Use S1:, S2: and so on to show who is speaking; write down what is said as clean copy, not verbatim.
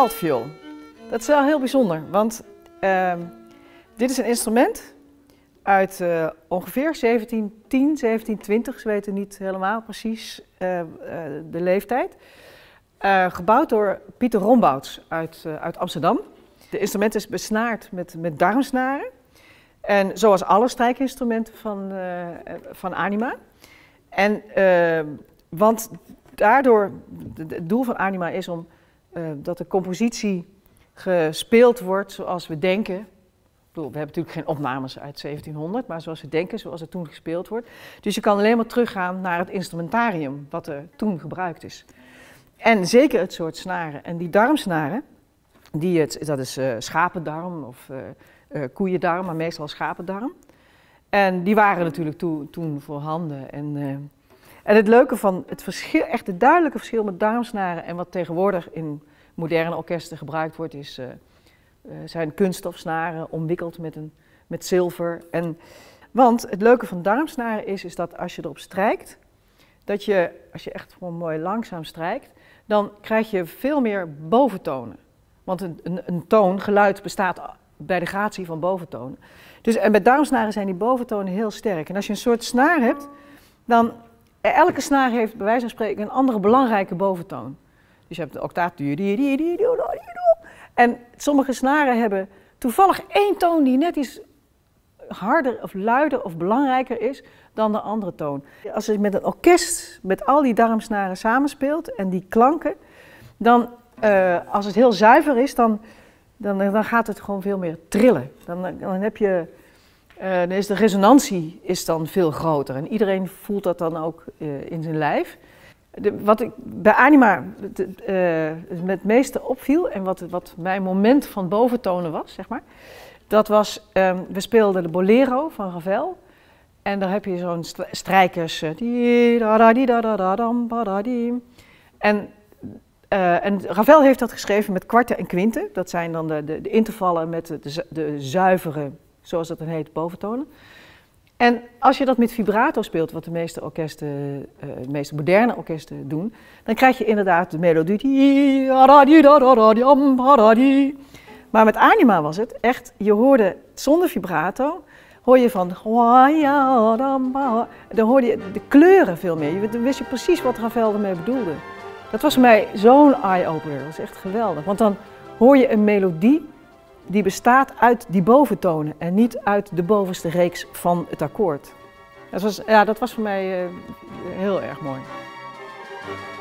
S1: altviool. Dat is wel heel bijzonder, want dit is een instrument uit ongeveer 1710, 1720, ze weten niet helemaal precies de leeftijd. Gebouwd door Pieter Rombouts uit Amsterdam. De instrument is besnaard met darmsnaren. En zoals alle strijkinstrumenten van Anima. En, want daardoor, het doel van Anima is om dat de compositie gespeeld wordt zoals we denken. Ik bedoel, we hebben natuurlijk geen opnames uit 1700, maar zoals we denken, zoals het toen gespeeld wordt. Dus je kan alleen maar teruggaan naar het instrumentarium wat er toen gebruikt is. En zeker het soort snaren. En die darmsnaren, dat is schapendarm of koeiendarm, maar meestal schapendarm. En die waren natuurlijk toen voorhanden. En het leuke van het verschil, echt het duidelijke verschil met darmsnaren en wat tegenwoordig in moderne orkesten gebruikt wordt, zijn kunststofsnaren omwikkeld met zilver. Want het leuke van darmsnaren is dat als je erop strijkt, als je echt gewoon mooi langzaam strijkt, dan krijg je veel meer boventonen. Want een geluid bestaat bij de gratie van boventonen. En bij darmsnaren zijn die boventonen heel sterk. En als je een soort snaar hebt, dan elke snaar heeft bij wijze van spreken een andere belangrijke boventoon. Dus je hebt de octaaf. En sommige snaren hebben toevallig één toon die net iets harder of luider of belangrijker is dan de andere toon. Als je met een orkest met al die darmsnaren samenspeelt en die klanken, dan als het heel zuiver is, dan gaat het gewoon veel meer trillen. Dan is de resonantie dan veel groter en iedereen voelt dat dan ook in zijn lijf. Wat ik bij Anima het meeste opviel en wat mijn moment van boventonen was, zeg maar, dat was, we speelden de Bolero van Ravel en daar heb je zo'n strijkers. En Ravel heeft dat geschreven met kwarten en kwinten. Dat zijn dan de intervallen met de zuivere, zoals dat dan heet, boventonen. En als je dat met vibrato speelt, wat de meeste moderne orkesten doen, dan krijg je inderdaad de melodie. Maar met Anima was het echt, je hoorde zonder vibrato, hoor je van, dan hoorde je de kleuren veel meer. Dan wist je precies wat Ravel ermee bedoelde. Dat was voor mij zo'n eye-opener, dat is echt geweldig. Want dan hoor je een melodie die bestaat uit die boventonen en niet uit de bovenste reeks van het akkoord. Dat was voor mij heel erg mooi.